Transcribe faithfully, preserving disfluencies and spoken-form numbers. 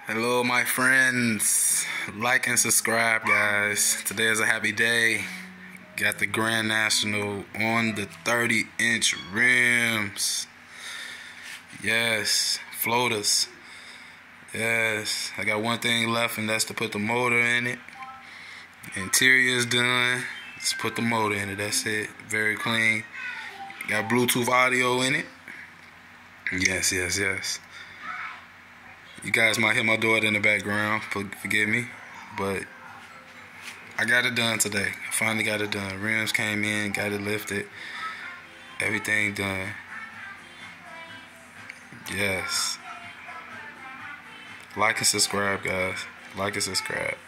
Hello my friends, like and subscribe guys. Today is a happy day. Got the Grand National on the thirty inch rims. Yes, floaters. Yes, I got one thing left and that's to put the motor in it. Interior is done. Just put the motor in it, that's it. Very clean. Got Bluetooth audio in it. Yes, yes, yes. You guys might hear my daughter in the background, forgive me, but I got it done today. I finally got it done. Rims came in, got it lifted, everything done. Yes. Like and subscribe, guys. Like and subscribe.